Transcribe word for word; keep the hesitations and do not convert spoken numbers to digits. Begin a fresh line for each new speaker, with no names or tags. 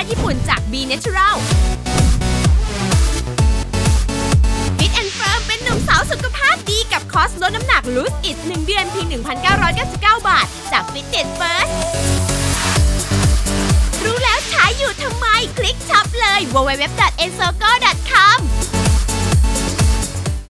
ญี่ปุ่นจาก B Natural Fit and Firm เป็นหนุ่มสาวสุขภาพดีกับคอร์สลดน้ำหนัก Lose It หนึ่งเดือนเพียง หนึ่งพันเก้าร้อยเก้าสิบเก้า บาทจาก Fitness First รู้แล้วใช้อยู่ทำไมคลิกช็อปเลย ดับเบิลยู ดับเบิลยู ดับเบิลยู ดอท เอ็น ซี โอ จี โอ ดอท คอม